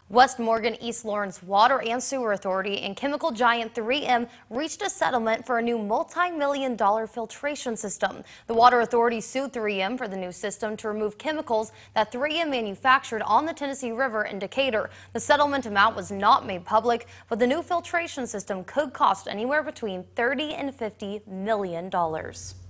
West Morgan, East Lawrence Water and Sewer Authority and chemical giant 3M reached a settlement for a new multi-million-dollar filtration system. The Water Authority sued 3M for the new system to remove chemicals that 3M manufactured on the Tennessee River in Decatur. The settlement amount was not made public, but the new filtration system could cost anywhere between $30 and $50 million.